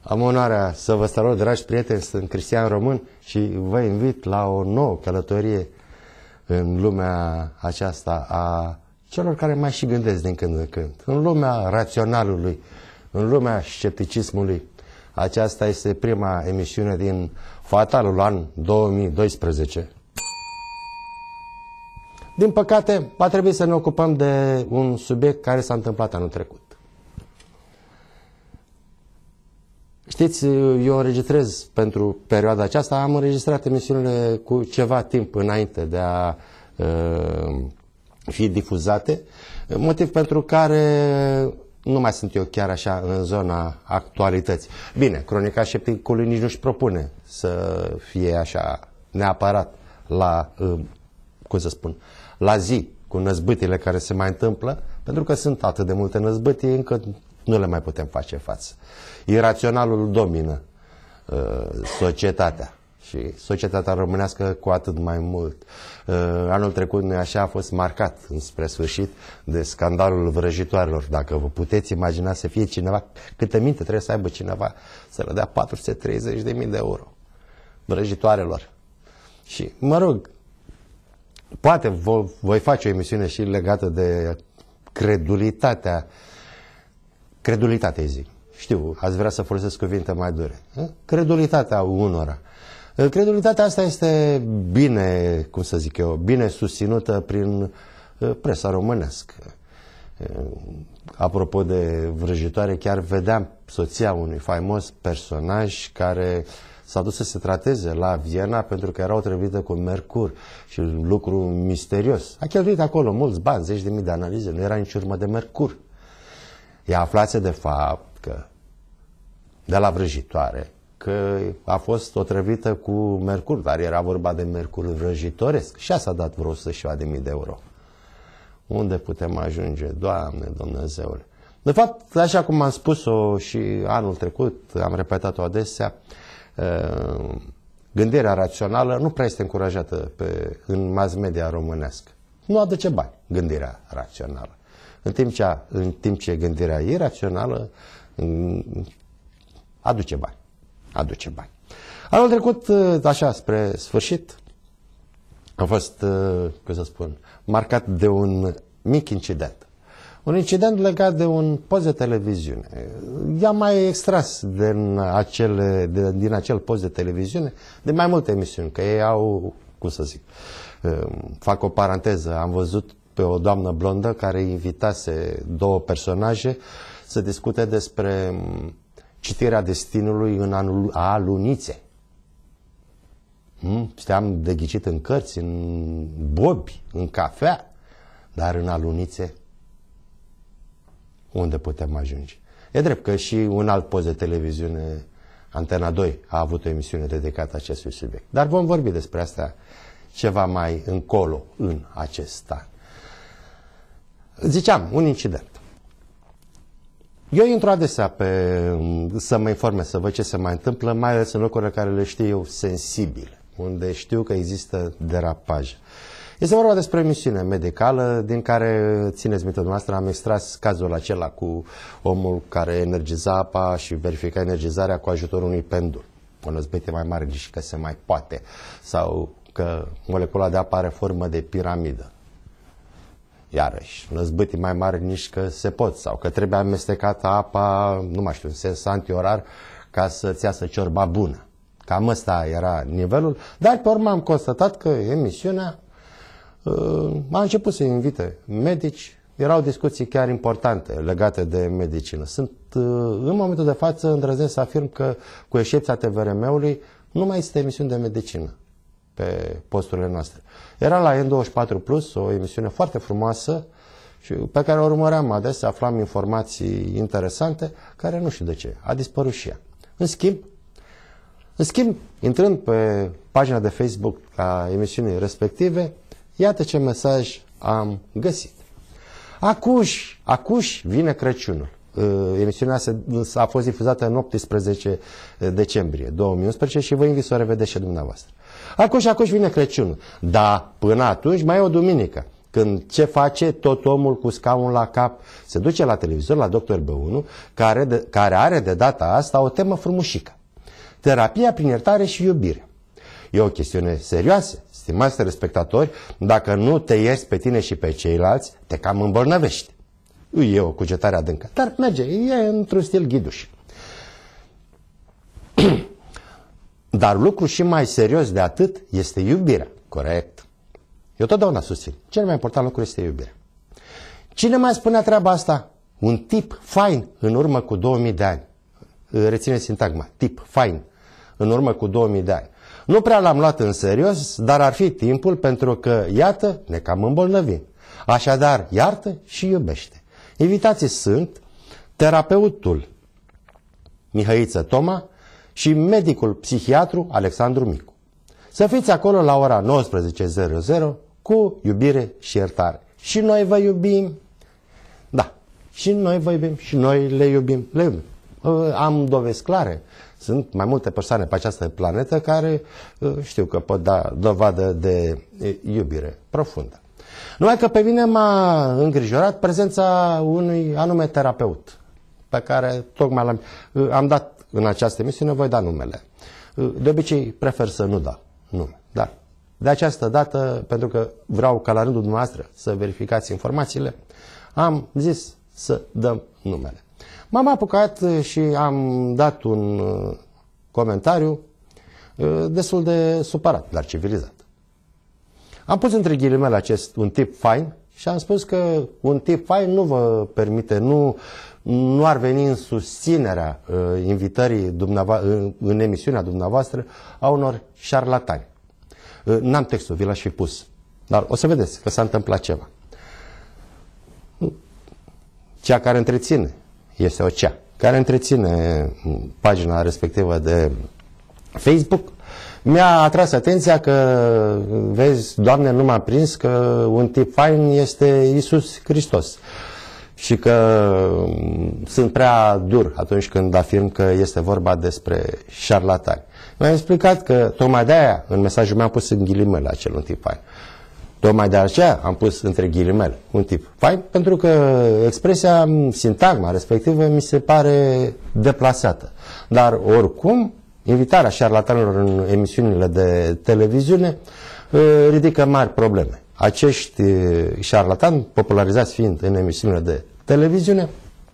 Am onoarea să vă salut, dragi prieteni, sunt Cristian Român și vă invit la o nouă călătorie în lumea aceasta a celor care mai și gândesc din când în când. În lumea raționalului, în lumea scepticismului. Aceasta este prima emisiune din fatalul an 2012. Din păcate, va trebui să ne ocupăm de un subiect care s-a întâmplat anul trecut. Știți, eu înregistrez pentru perioada aceasta, am înregistrat emisiunile cu ceva timp înainte de a fi difuzate, motiv pentru care nu mai sunt eu chiar așa în zona actualității. Bine, Cronica Scepticului nici nu-și propune să fie așa neapărat la, cum să spun, la zi cu năzbâtile care se mai întâmplă, pentru că sunt atât de multe năzbâtii încât nu le mai putem face față. Iraționalul domină societatea și societatea românească cu atât mai mult. Anul trecut, nu așa, a fost marcat înspre sfârșit de scandalul vrăjitoarelor. Dacă vă puteți imagina să fie cineva, câtă minte trebuie să aibă cineva să le dea 430.000 de euro vrăjitoarelor. Și, mă rog, poate voi face o emisiune și legată de credulitatea zic. Știu, ați vrea să folosesc cuvinte mai dure. Credulitatea unora. Credulitatea asta este bine, cum să zic eu, bine susținută prin presa românească. Apropo de vrăjitoare, chiar vedeam soția unui faimos personaj care s-a dus să se trateze la Viena pentru că era otrăvită cu mercur și lucru misterios. A cheltuit acolo mulți bani, 10.000 de analize, nu era nici urmă de mercur. Ea aflase de fapt că de la vrăjitoare că a fost otrăvită cu mercur, dar era vorba de mercur vrăjitoresc și s-a dat vreo 100.000 de euro. Unde putem ajunge? Doamne, Dumnezeule! De fapt, așa cum am spus-o și anul trecut, am repetat-o adesea, gândirea rațională nu prea este încurajată în mass media românească. Nu aduce bani, gândirea rațională. În timp ce gândirea irațională aduce bani. Anul trecut, așa, spre sfârșit, a fost, cum să spun, marcat de un mic incident. Un incident legat de un post de televiziune. I-am mai extras din acel post de televiziune de mai multe emisiuni, că ei au, cum să zic, fac o paranteză, am văzut pe o doamnă blondă care invitase două personaje să discute despre citirea destinului în alunițe. Știam de ghicit în cărți, în bobi, în cafea, dar în alunițe unde putem ajunge? E drept că și un alt post de televiziune, Antena 2, a avut o emisiune dedicată acestui subiect. Dar vom vorbi despre asta ceva mai încolo în acest an. Ziceam, un incident. Eu intru adesea să mă informez, să văd ce se mai întâmplă, mai ales în locurile care le știu eu sensibile, unde știu că există derapaj. Este vorba despre o emisiune medicală din care, țineți minte dumneavoastră, am extras cazul acela cu omul care energiza apa și verifica energizarea cu ajutorul unui pendul. O năzbâtie mai mare nici că se mai poate, sau că molecula de apă are formă de piramidă. Iarăși, năzbâtii mai mari nici că se pot, sau că trebuie amestecată apa, nu mai știu, în sens antiorar, ca să-ți iasă ciorba bună. Cam ăsta era nivelul, dar pe urmă am constatat că emisiunea a început să invite medici, erau discuții chiar importante legate de medicină. În momentul de față, îndrăznesc să afirm că, cu excepția TVRM-ului, nu mai este emisiuni de medicină pe posturile noastre. Era la N24 Plus o emisiune foarte frumoasă și pe care o urmăream adesea, aflam informații interesante, care nu știu de ce, a dispărut și ea. În schimb, intrând pe pagina de Facebook a emisiunii respective, iată ce mesaj am găsit. Acuși vine Crăciunul. Emisiunea a fost difuzată în 18 decembrie 2011 și vă invit să o revedeți și dumneavoastră. Acuși vine Crăciunul. Da, până atunci mai e o duminică. Când ce face tot omul cu scaunul la cap? Se duce la televizor, la Dr. B1, care are de data asta o temă frumușică. Terapia prin iertare și iubire. E o chestiune serioasă, stimați telespectatori, dacă nu te ierți pe tine și pe ceilalți, te cam îmbolnăvești. E o cugetare adâncă, dar merge, e într-un stil ghiduș. Dar lucru și mai serios de atât este iubirea, corect? Eu totdeauna susțin, cel mai important lucru este iubirea. Cine mai spunea treaba asta? Un tip fain în urmă cu 2000 de ani. Reține sintagma, tip fain în urmă cu 2000 de ani. Nu prea l-am luat în serios, dar ar fi timpul pentru că, iată, ne cam îmbolnăvim. Așadar, iartă și iubește. Invitații sunt terapeutul Mihăiță Toma și medicul psihiatru Alexandru Micu. Să fiți acolo la ora 19:00 cu iubire și iertare. Și noi vă iubim. Da, și noi vă iubim și noi le iubim. Le iubim. Am dovezi clare. Sunt mai multe persoane pe această planetă care știu că pot da dovadă de iubire profundă. Numai că pe mine m-a îngrijorat prezența unui anume terapeut pe care tocmai am dat în această emisiune, voi da numele. De obicei prefer să nu dau nume, dar de această dată, pentru că vreau ca la rândul dumneavoastră să verificați informațiile, am zis să dăm numele. M-am apucat și am dat un comentariu destul de supărat, dar civilizat. Am pus între ghilimele un tip fain și am spus că un tip fain nu vă permite, nu ar veni în susținerea invitării în emisiunea dumneavoastră a unor șarlatani. N-am textul, vi l-aș fi pus, dar o să vedeți că s-a întâmplat ceva. Cea care întreține este o cea care întreține pagina respectivă de Facebook. Mi-a atras atenția că, vezi, Doamne, nu m-a prins că un tip fain este Iisus Hristos și că sunt prea dur atunci când afirm că este vorba despre șarlatani. Mi-am explicat că tocmai de-aia în mesajul meu am pus în ghilimele acel un tip fain. Tocmai de aceea am pus între ghilimele un tip fain, pentru că expresia, sintagma respectivă mi se pare deplasată. Dar oricum, invitarea șarlatanilor în emisiunile de televiziune ridică mari probleme. Acești șarlatani, popularizați fiind în emisiunile de televiziune,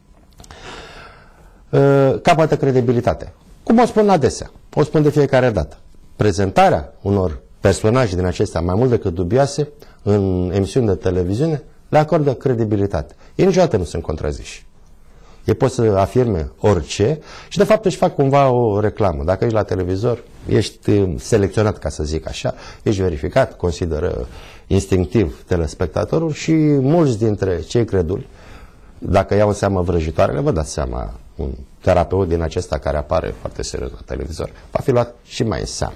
capătă credibilitate. Cum o spun adesea, o spun de fiecare dată. Prezentarea unor personaje din acestea mai mult decât dubioase în emisiuni de televiziune le acordă credibilitate. Ei niciodată nu sunt contraziși. Ei pot să afirme orice și de fapt își fac cumva o reclamă. Dacă ești la televizor, ești selecționat, ca să zic așa, ești verificat, consideră instinctiv telespectatorul și mulți dintre cei creduli, dacă iau în seamă vrăjitoarele, vă dați seama, un terapeut din acesta care apare foarte serios la televizor va fi luat și mai în seamă.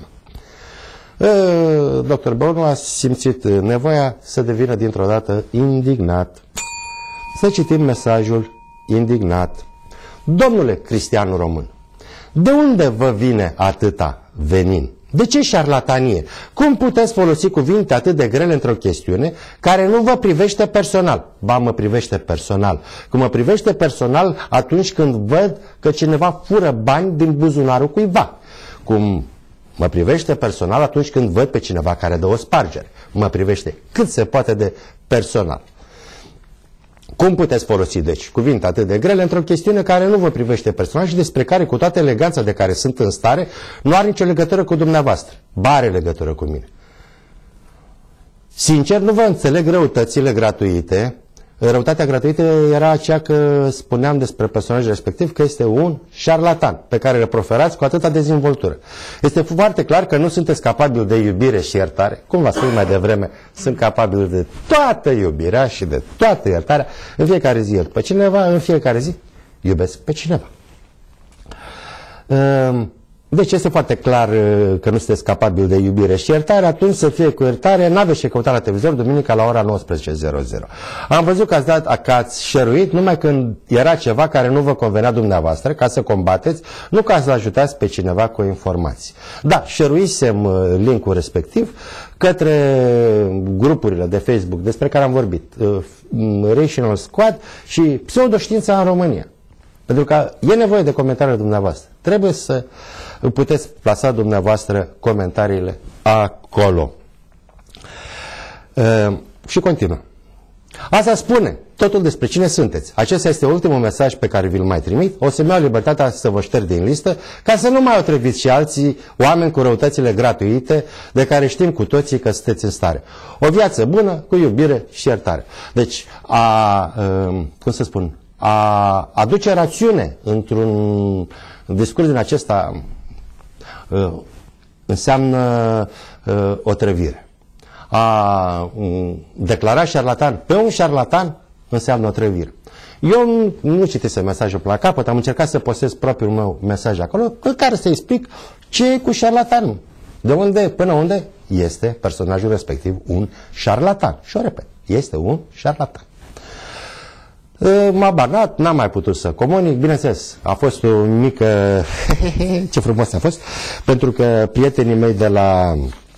Dr. Bonu a simțit nevoia să devină dintr-o dată indignat. Să citim mesajul indignat. Domnule Cristian Român, de unde vă vine atâta venin? De ce șarlatanie? Cum puteți folosi cuvinte atât de grele într-o chestiune care nu vă privește personal? Ba, mă privește personal. Cum mă privește personal atunci când văd că cineva fură bani din buzunarul cuiva. Cum mă privește personal atunci când văd pe cineva care dă o spargere. Mă privește cât se poate de personal. Cum puteți folosi, deci, cuvinte atât de grele într-o chestiune care nu vă privește personal și despre care, cu toată eleganța de care sunt în stare, nu are nicio legătură cu dumneavoastră? Ba, are legătură cu mine. Sincer, nu vă înțeleg răutățile gratuite. Răutatea gratuită era aceea că spuneam despre personajul respectiv că este un șarlatan pe care le proferați cu atâta dezvoltură. Este foarte clar că nu sunteți capabili de iubire și iertare. Cum v-am spus mai devreme, sunt capabili de toată iubirea și de toată iertarea. În fiecare zi iert pe cineva, în fiecare zi iubesc pe cineva. Deci este foarte clar că nu sunteți capabil de iubire și iertare, atunci să fie cu iertare, n-aveți ce căuta la televizor duminica la ora 19:00. Am văzut că ați share-uit numai când era ceva care nu vă convenea dumneavoastră, ca să combateți, nu ca să ajutați pe cineva cu informații. Da, share-uisem link-ul respectiv către grupurile de Facebook despre care am vorbit, Rational Squad și Pseudoștiința în România. Pentru că e nevoie de comentariile dumneavoastră. Trebuie să puteți plasa dumneavoastră comentariile acolo. Și continuă. Asta spune totul despre cine sunteți. Acesta este ultimul mesaj pe care vi-l mai trimit. O să-mi iau libertatea să vă șterg din listă ca să nu mai otrăviți și alții oameni cu răutățile gratuite de care știm cu toții că sunteți în stare. O viață bună, cu iubire și iertare. Deci, cum să spun, a aduce rațiune într-un discurs din acesta înseamnă otrăvire. A declara șarlatan pe un șarlatan înseamnă otrăvire. Eu nu citesc mesajul până la capăt, am încercat să postez propriul meu mesaj acolo, în care să explic ce e cu șarlatanul. De unde, până unde este personajul respectiv un șarlatan. Și o repet, este un șarlatan. M-a banat, n-am mai putut să comunic, bineînțeles, a fost o mică, ce frumos a fost, pentru că prietenii mei de la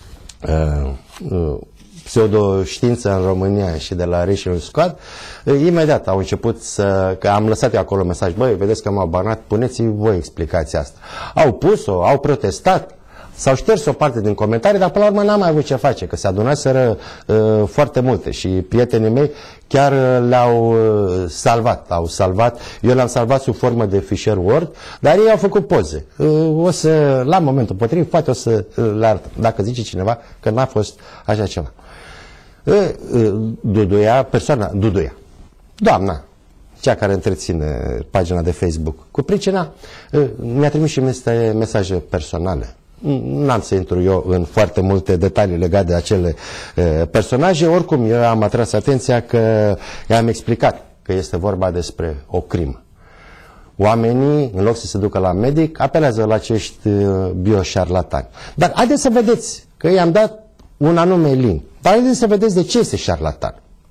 Pseudoștiință în România și de la Rational Squad, imediat au început că am lăsat eu acolo mesaj, băi, vedeți că m-au banat, puneți-i voi explicația asta. Au pus-o, au protestat, s-au șters o parte din comentarii, dar până la urmă n-am mai avut ce face, că se adunaseră foarte multe și prietenii mei chiar le-au salvat. Eu le-am salvat sub formă de fișier Word, dar ei au făcut poze. O să, la momentul potrivit, poate o să le arăt, dacă zice cineva că n-a fost așa ceva. Duduia, doamna, cea care întreține pagina de Facebook cu pricina, mi-a trimis și niște mesaje personale. N-am să intru eu în foarte multe detalii legate de acele personaje, oricum eu am atras atenția că i-am explicat că este vorba despre o crimă. Oamenii, în loc să se ducă la medic, apelează la acești bioșarlatani. Dar haideți să vedeți că i-am dat un anume link. Dar haideți să vedeți de ce este șarlatan.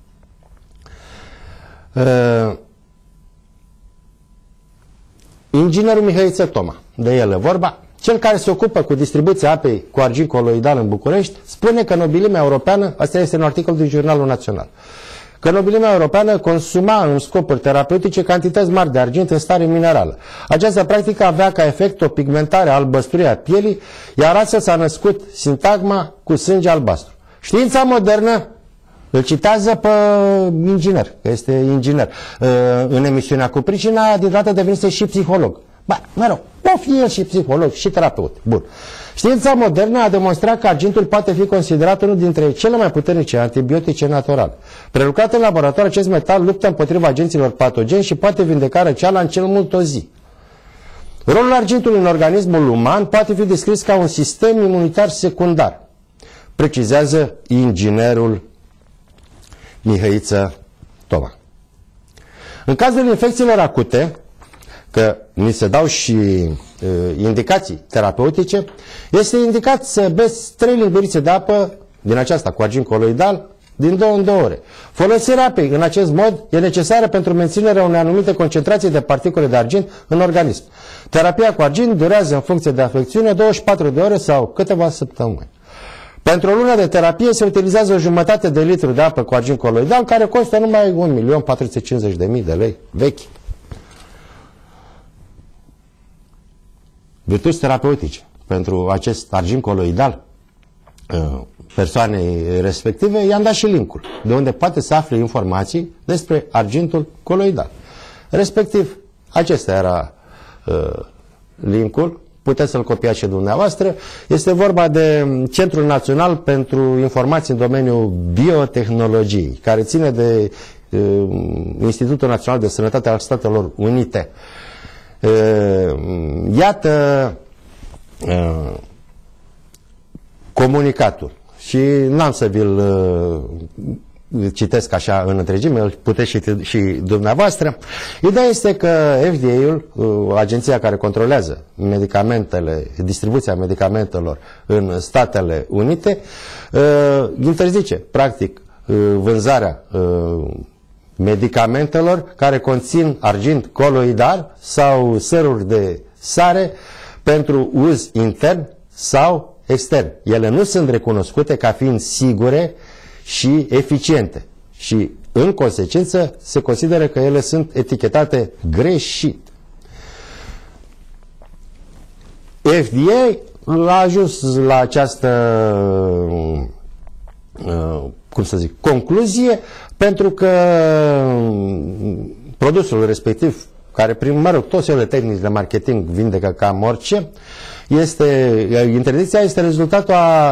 Inginerul Mihăiță Toma, de el e vorba, cel care se ocupă cu distribuția apei cu argint coloidal în București, spune că nobilimea europeană, asta este un articol din Jurnalul Național, că nobilimea europeană consuma în scopuri terapeutice cantități mari de argint în stare minerală. Această practică avea ca efect o pigmentare albăstruie a pielii, iar astfel s-a născut sintagma cu sânge albastru. Știința modernă îl citează pe inginer, că este inginer. În emisiunea cu pricina, dintr-o dată devenise și psiholog. Ba, mă rog, o fi el și psiholog și terapeut. Bun. Știința modernă a demonstrat că argintul poate fi considerat unul dintre cele mai puternice antibiotice naturale. Prelucrat în laborator, acest metal luptă împotriva agenților patogeni și poate vindeca răceala în cel mult o zi. Rolul argintului în organismul uman poate fi descris ca un sistem imunitar secundar, precizează inginerul Mihăiță Toma. În cazul infecțiilor acute, că ni se dau și indicații terapeutice, este indicat să beți 3 lingurițe de apă din aceasta cu argint coloidal din 2 în 2 ore. Folosirea apei în acest mod e necesară pentru menținerea unei anumite concentrații de particule de argint în organism. Terapia cu argint durează în funcție de afecțiune 24 de ore sau câteva săptămâni. Pentru o lună de terapie se utilizează o jumătate de litru de apă cu argint coloidal, care costă numai 1.450.000 de lei vechi. Virtuți terapeutice pentru acest argint coloidal persoanei respective, i-am dat și linkul, de unde poate să afle informații despre argintul coloidal. Respectiv, acesta era linkul, puteți să-l copiați și dumneavoastră. Este vorba de Centrul Național pentru Informații în domeniul biotehnologiei, care ține de Institutul Național de Sănătate al Statelor Unite. Iată comunicatul și n-am să vi-l citesc așa în întregime, îl puteți și dumneavoastră. Ideea este că FDA-ul, agenția care controlează medicamentele, distribuția medicamentelor în Statele Unite, interzice, practic, vânzarea medicamentelor care conțin argint coloidal sau săruri de sare pentru uz intern sau extern. Ele nu sunt recunoscute ca fiind sigure și eficiente și, în consecință, se consideră că ele sunt etichetate greșit. FDA a ajuns la această concluzie pentru că produsul respectiv, care prin, toți ele tehnici de marketing vindecă cam orice, interdicția este rezultatul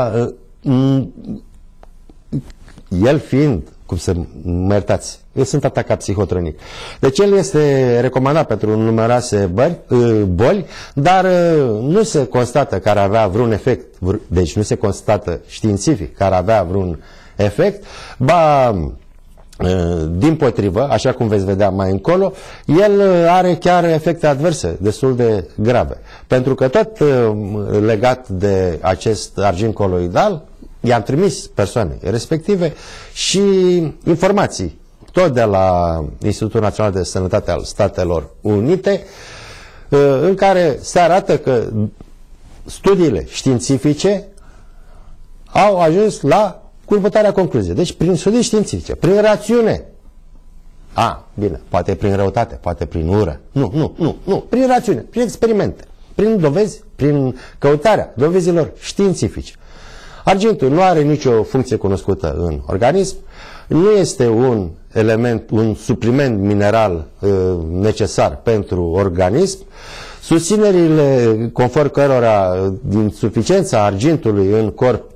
el fiind, cum să mă iertați, eu sunt atacat psihotronic. Deci el este recomandat pentru numeroase boli, dar nu se constată că ar avea vreun efect, deci nu se constată științific că ar avea vreun efect, ba dimpotrivă, așa cum veți vedea mai încolo, el are chiar efecte adverse destul de grave. Pentru că tot legat de acest argint coloidal, i-am trimis persoane respective și informații tot de la Institutul Național de Sănătate al Statelor Unite, în care se arată că studiile științifice au ajuns la următoarea concluzie. Deci, prin studii științifice, prin rațiune. Bine, poate prin răutate, poate prin ură. Nu, prin rațiune, prin experimente, prin dovezi, prin căutarea dovezilor științifice. Argintul nu are nicio funcție cunoscută în organism, nu este un element, un supliment mineral necesar pentru organism. Susținerile conform cărora insuficiența argintului în corp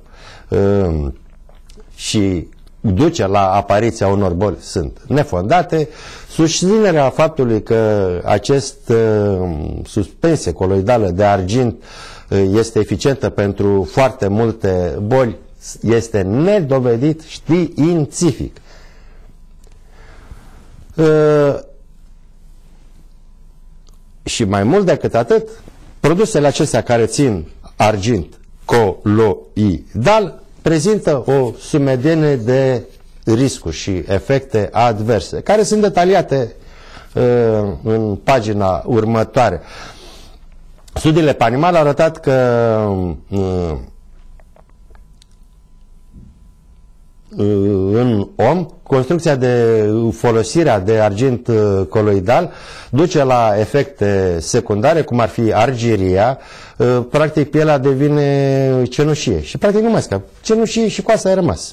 și duce la apariția unor boli sunt nefondate. Susținerea faptului că acest suspensie coloidală de argint este eficientă pentru foarte multe boli este nedovedit științific. Și mai mult decât atât, produsele acestea care țin argint coloidal prezintă o sumedenie de riscuri și efecte adverse, care sunt detaliate în pagina următoare. Studiile pe animale au arătat că în om, construcția de folosirea de argint coloidal duce la efecte secundare, cum ar fi argiria, practic pielea devine cenușie și practic nu mai scap. Cenușie și cu asta ai rămas.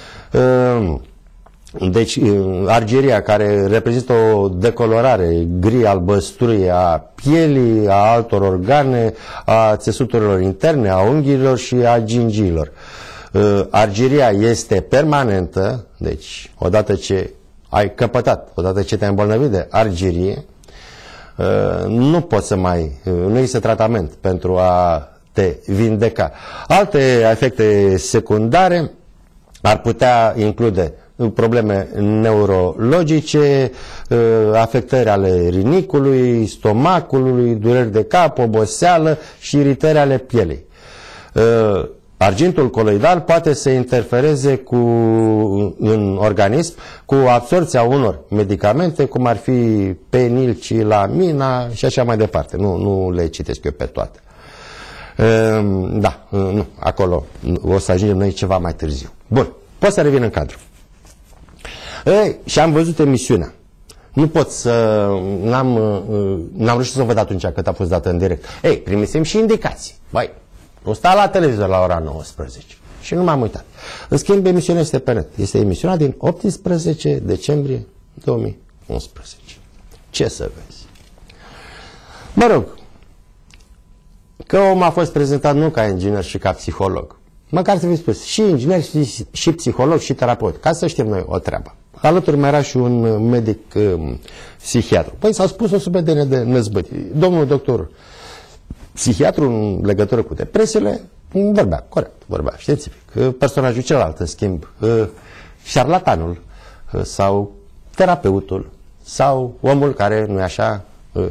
Deci argiria, care reprezintă o decolorare gri-albăstruie a pielii, a altor organe, a țesuturilor interne, a unghiilor și a gingiilor. Argiria este permanentă, deci odată ce ai căpătat, odată ce te-ai îmbolnăvit de argirie, nu poți să mai, nu există tratament pentru a te vindeca. Alte efecte secundare ar putea include probleme neurologice, afectări ale rinicului, stomacului, dureri de cap, oboseală și iritări ale pielei. Argintul coloidal poate să interfereze în organism cu absorpția unor medicamente, cum ar fi penilcilamina și așa mai departe. Nu le citesc eu pe toate. Nu, acolo o să ajungem noi ceva mai târziu. Bun, pot să revin în cadru. Și am văzut emisiunea. Nu pot să... N-am reușit să o văd atunci cât a fost dată în direct. Primisem și indicații. Băi, o sta la televizor la ora 19 și nu m-am uitat. În schimb, emisiunea este pe net. Este emisiunea din 18 decembrie 2011. Ce să vezi? Mă rog, că om a fost prezentat nu ca inginer și ca psiholog. Măcar să fi spus și inginer și psiholog și terapeut, ca să știm noi o treabă. Alături mai era și un medic psihiatru. Păi s-au spus o sumedenie de năzbâti. Domnul doctor psihiatru, în legătură cu depresiile, vorbea, corect, vorbea științific. Personajul celălalt, în schimb, șarlatanul sau terapeutul sau omul care, nu-i așa,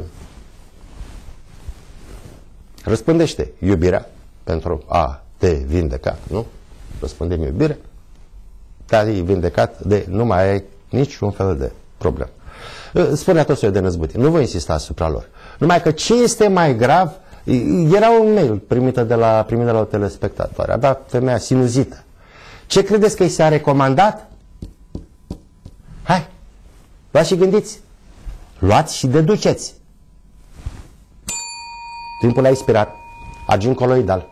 răspândește iubirea pentru a te vindeca, nu? Răspundem iubire, te-ai vindecat de nu mai ai niciun fel de problemă. Spunea tot soiul de năzbâtie, nu voi insista asupra lor. Numai că ce este mai grav, era un mail primit de la o telespectatoare, avea femeia sinuzită. Ce credeți că i s-a recomandat? Hai, luați și gândiți. Luați și deduceți. Timpul a expirat. Argint coloidal.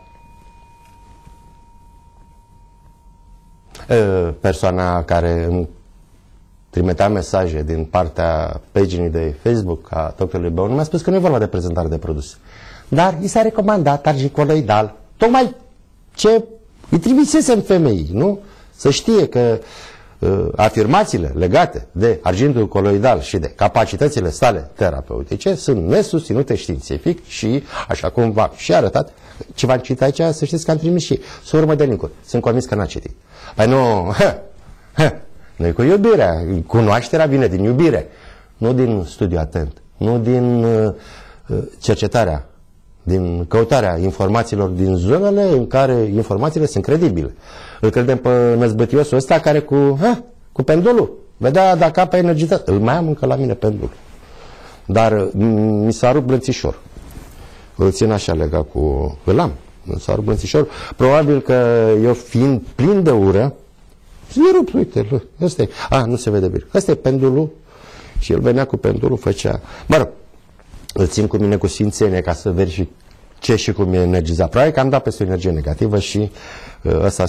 Persoana care îmi trimitea mesaje din partea paginii de Facebook a doctorului Beon mi-a spus că nu e vorba de prezentare de produs. Dar i s-a recomandat argint coloidal. Tocmai ce îi trimisesem femeii, nu? Să știe că afirmațiile legate de argintul coloidal și de capacitățile sale terapeutice sunt nesusținute științific și, așa cum v-am și arătat, ce v-am citit aici, să știți că am trimis și sub urmă de link-uri. Sunt convins că n-a citit. Păi nu, noi cu iubirea, cunoașterea vine din iubire, nu din studiu atent, nu din cercetarea, din căutarea informațiilor din zonele în care informațiile sunt credibile. Îl credem pe năzbătiosul ăsta care cu pendulul vedea dacă apa energitate. Îl mai am încă la mine pendulul. Dar mi s-a rupt brânțișor. Îl țin așa legat cu... Îl am. Mi s-a rupt brânțișor. Probabil că eu fiind plin de ură, se rupt, uite, ăsta e. Nu se vede bine. Ăsta e pendulul și el venea cu pendulul, făcea... Mă rog, îl țin cu mine cu sfințenie ca să verific ce și cum e energizat. Probabil că am dat peste o energie negativă și ăsta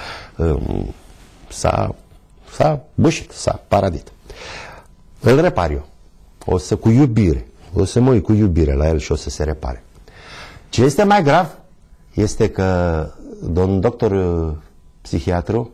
s-a bușit, s-a paradit. Îl repar eu. Cu iubire. O să mă uit cu iubire la el și o să se repare. Ce este mai grav este că domnul doctor psihiatru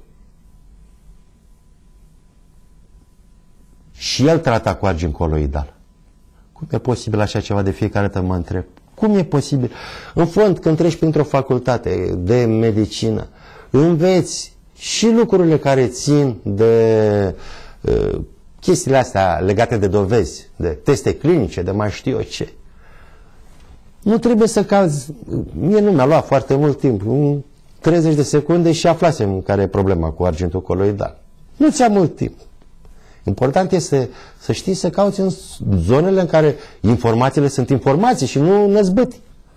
și el trata cu argint coloidal. Cum e posibil așa ceva? De fiecare dată mă întreb. Cum e posibil? În fond, când treci printr-o facultate de medicină, înveți și lucrurile care țin de chestiile astea legate de dovezi, de teste clinice, de mai știu eu ce. Nu trebuie să cazi. Mie nu mi-a luat foarte mult timp, 30 de secunde și aflasem care e problema cu argintul coloidal. Nu ți-a mult timp. Important este să știi să cauți în zonele în care informațiile sunt informații și nu năzbâti.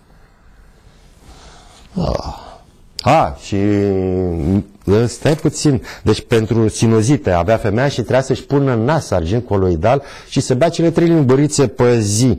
Și stai puțin. Deci pentru sinuzite avea femeia și trebuia să-și pună în nas argint coloidal și să bea cele 3 lingurițe pe zi.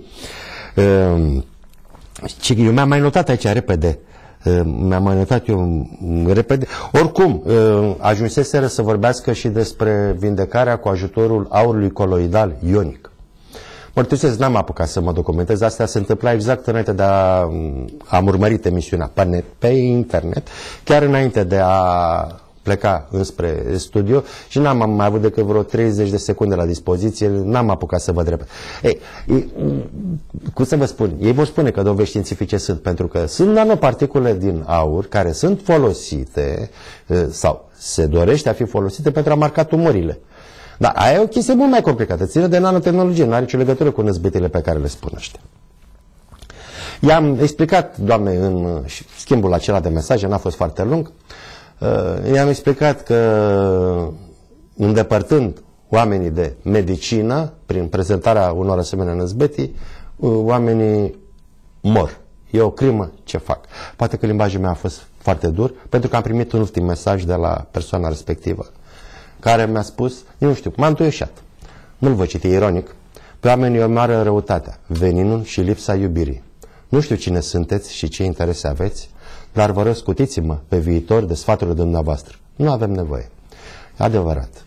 Eu mi-am mai notat aici repede. Mi-am mai notat eu repede. Oricum, ajunseseră să vorbească și despre vindecarea cu ajutorul aurului coloidal ionic. Mărturisesc, n-am apucat să mă documentez. Asta se întâmpla exact înainte de am urmărit emisiunea pe internet, chiar înainte de a pleca înspre studio și n-am mai avut decât vreo 30 de secunde la dispoziție, n-am apucat să văd repede. Cum să vă spun? Ei vor spune că dovezi științifice sunt, pentru că sunt nanoparticule din aur care sunt folosite sau se dorește a fi folosite pentru a marca tumorile. Dar aia e o chestie mult mai complicată, ține de nanotehnologie, nu are nicio legătură cu năzbâtile pe care le spun ăștia. I-am explicat, doamne, în schimbul acela de mesaje, n-a fost foarte lung, i-am explicat că îndepărtând oamenii de medicină, prin prezentarea unor asemenea năzbătii, oamenii mor. E o crimă ce fac. Poate că limbajul meu a fost foarte dur, pentru că am primit un ultim mesaj de la persoana respectivă, care mi-a spus, nu știu, m-am întuieșat. Nu-l voi citi ironic. Pe oamenii omoară răutatea, veninul și lipsa iubirii. Nu știu cine sunteți și ce interese aveți, dar vă rog, scutiți-mă pe viitor de sfaturile dumneavoastră. Nu avem nevoie. E adevărat.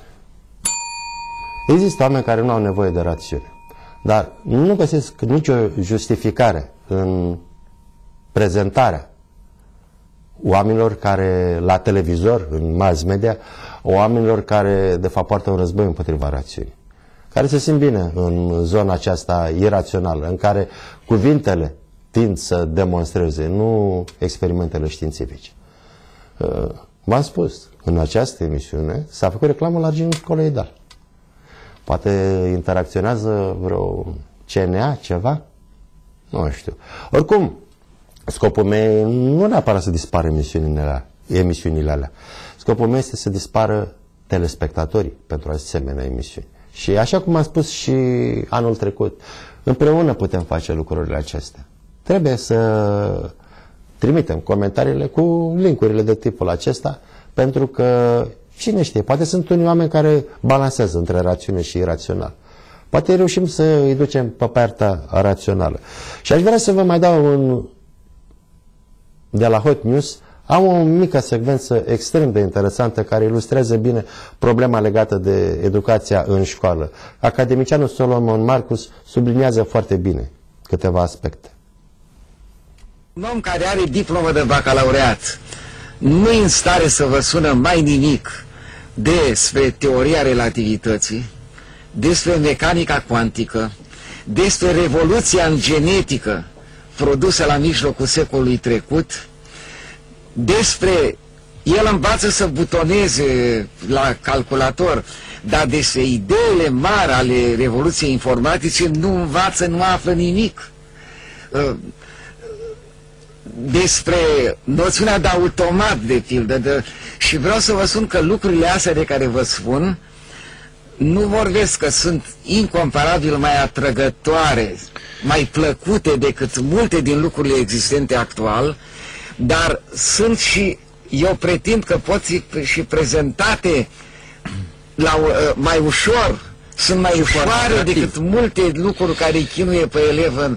Există oameni care nu au nevoie de rațiune. Dar nu găsesc nicio justificare în prezentarea oamenilor care, la televizor, în mass media, oamenilor care, de fapt, poartă un război împotriva rațiunii. Care se simt bine în zona aceasta irațională, în care cuvintele tind să demonstreze, nu experimentele științifice. v-am spus, în această emisiune s-a făcut reclamă la argint coloidal. Poate interacționează vreo CNA, ceva? Nu știu. Oricum, scopul meu nu neapărat să dispară emisiunile alea. Scopul meu este să dispară telespectatorii pentru asemenea emisiuni. Și așa cum am spus și anul trecut, împreună putem face lucrurile acestea. Trebuie să trimitem comentariile cu linkurile de tipul acesta, pentru că, cine știe, poate sunt unii oameni care balansează între rațiune și irațional. Poate reușim să îi ducem pe partea rațională. Și aș vrea să vă mai dau de la Hot News, am o mică secvență extrem de interesantă care ilustrează bine problema legată de educația în școală. Academicianul Solomon Marcus subliniază foarte bine câteva aspecte. Un om care are diplomă de bacalaureat nu e în stare să vă spună mai nimic despre teoria relativității, despre mecanica cuantică, despre revoluția în genetică produsă la mijlocul secolului trecut, despre el învață să butoneze la calculator, dar despre ideile mari ale revoluției informatice nu învață, nu află nimic. Despre noțiunea de automat, de pildă, și vreau să vă spun că lucrurile astea de care vă spun nu vorbesc că sunt incomparabil mai atrăgătoare, mai plăcute decât multe din lucrurile existente actual, dar sunt și, eu pretind că pot fi și prezentate mai ușor, sunt mai ușoare decât multe lucruri care îi chinuie pe elev în...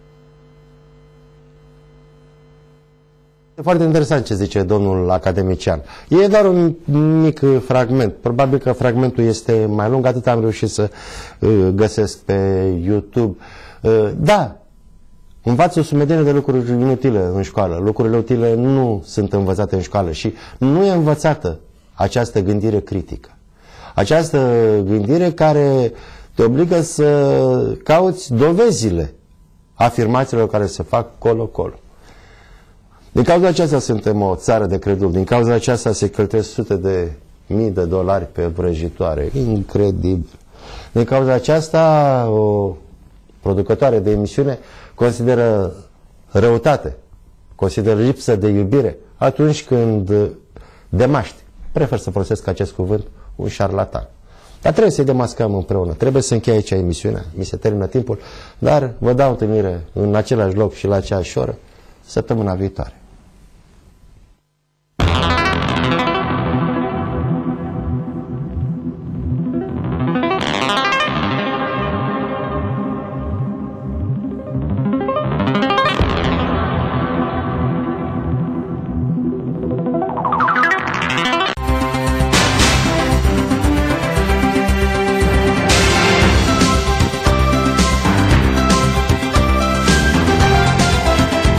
E foarte interesant ce zice domnul academician. E doar un mic fragment. Probabil că fragmentul este mai lung, atât am reușit să găsesc pe YouTube. Da, învață o sumedenie de lucruri inutile în școală. Lucrurile utile nu sunt învățate în școală și nu e învățată această gândire critică. Această gândire care te obligă să cauți dovezile afirmațiilor care se fac colo-colo. Din cauza aceasta suntem o țară de credul. Din cauza aceasta se cheltuiesc sute de mii de dolari pe vrăjitoare. Incredibil. Din cauza aceasta o producătoare de emisiune consideră răutate, consideră lipsă de iubire atunci când demaște. Prefer să folosesc acest cuvânt, un șarlatan. Dar trebuie să-i demascăm împreună. Trebuie să încheie aici emisiunea. Mi se termină timpul, dar vă dau întâlnire în același loc și la aceeași oră săptămâna viitoare.